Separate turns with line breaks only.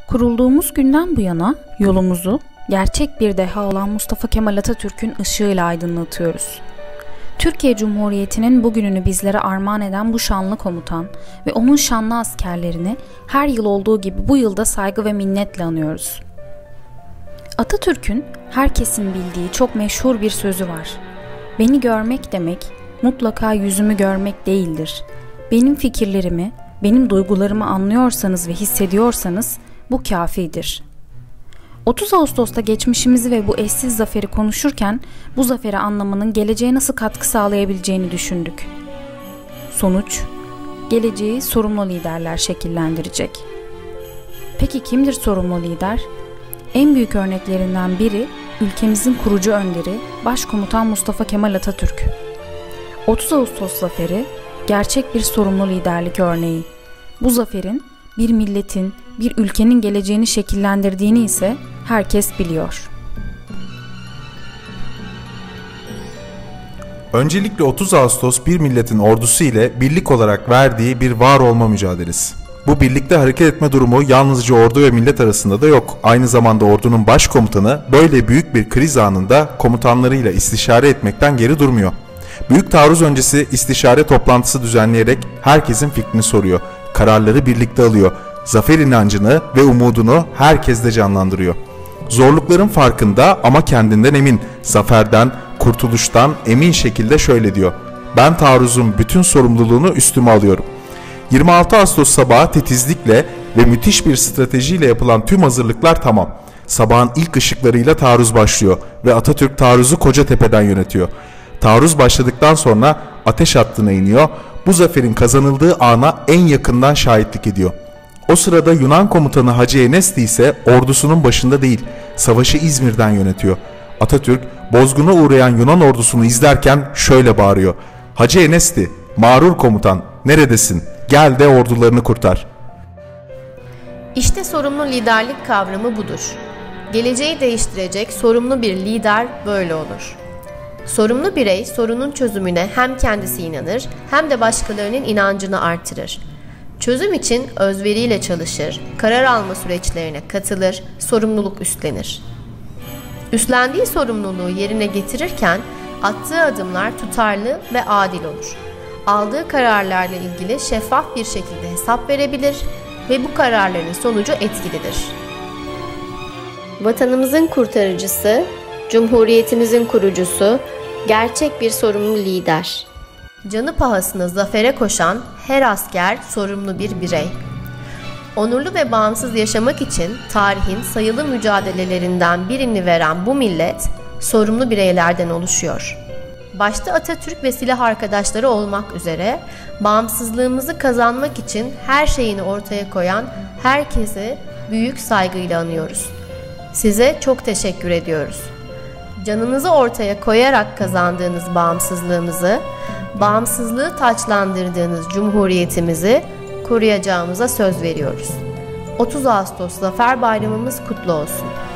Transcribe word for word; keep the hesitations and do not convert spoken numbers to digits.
Kurulduğumuz günden bu yana yolumuzu gerçek bir deha olan Mustafa Kemal Atatürk'ün ışığıyla aydınlatıyoruz. Türkiye Cumhuriyeti'nin bugününü bizlere armağan eden bu şanlı komutan ve onun şanlı askerlerini her yıl olduğu gibi bu yılda saygı ve minnetle anıyoruz. Atatürk'ün herkesin bildiği çok meşhur bir sözü var. Beni görmek demek mutlaka yüzümü görmek değildir. Benim fikirlerimi, benim duygularımı anlıyorsanız ve hissediyorsanız bu kafidir. otuz Ağustos'ta geçmişimizi ve bu eşsiz zaferi konuşurken bu zaferi anlamanın geleceğe nasıl katkı sağlayabileceğini düşündük. Sonuç, geleceği sorumlu liderler şekillendirecek. Peki kimdir sorumlu lider? En büyük örneklerinden biri ülkemizin kurucu önderi Başkomutan Mustafa Kemal Atatürk. otuz Ağustos zaferi gerçek bir sorumlu liderlik örneği. Bu zaferin bir milletin, bir ülkenin geleceğini şekillendirdiğini ise herkes biliyor.
Öncelikle otuz Ağustos bir milletin ordusu ile birlik olarak verdiği bir var olma mücadelesi. Bu birlikte hareket etme durumu yalnızca ordu ve millet arasında da yok. Aynı zamanda ordunun başkomutanı böyle büyük bir kriz anında komutanlarıyla istişare etmekten geri durmuyor. Büyük taarruz öncesi istişare toplantısı düzenleyerek herkesin fikrini soruyor. Kararları birlikte alıyor. Zafer inancını ve umudunu herkeste canlandırıyor. Zorlukların farkında ama kendinden emin. Zaferden, kurtuluştan emin şekilde şöyle diyor. Ben taarruzun bütün sorumluluğunu üstüme alıyorum. yirmi altı Ağustos sabahı titizlikle ve müthiş bir stratejiyle yapılan tüm hazırlıklar tamam. Sabahın ilk ışıklarıyla taarruz başlıyor ve Atatürk taarruzu Kocatepe'den yönetiyor. Taarruz başladıktan sonra ateş hattına iniyor. Bu zaferin kazanıldığı ana en yakından şahitlik ediyor. O sırada Yunan komutanı Hacı Enesti ise ordusunun başında değil, savaşı İzmir'den yönetiyor. Atatürk, bozguna uğrayan Yunan ordusunu izlerken şöyle bağırıyor. Hacı Enesti, mağrur komutan, neredesin? Gel de ordularını kurtar.
İşte sorumlu liderlik kavramı budur. Geleceği değiştirecek sorumlu bir lider böyle olur. Sorumlu birey sorunun çözümüne hem kendisi inanır hem de başkalarının inancını artırır. Çözüm için özveriyle çalışır, karar alma süreçlerine katılır, sorumluluk üstlenir. Üstlendiği sorumluluğu yerine getirirken attığı adımlar tutarlı ve adil olur. Aldığı kararlarla ilgili şeffaf bir şekilde hesap verebilir ve bu kararların sonucu etkilidir. Vatanımızın kurtarıcısı, Cumhuriyetimizin kurucusu, gerçek bir sorumlu lider. Canı pahasına zafere koşan her asker sorumlu bir birey. Onurlu ve bağımsız yaşamak için tarihin sayılı mücadelelerinden birini veren bu millet sorumlu bireylerden oluşuyor. Başta Atatürk ve silah arkadaşları olmak üzere bağımsızlığımızı kazanmak için her şeyini ortaya koyan herkese büyük saygıyla anıyoruz. Size çok teşekkür ediyoruz. Canınızı ortaya koyarak kazandığınız bağımsızlığımızı, bağımsızlığı taçlandırdığınız cumhuriyetimizi koruyacağımıza söz veriyoruz. otuz Ağustos Zafer Bayramımız kutlu olsun.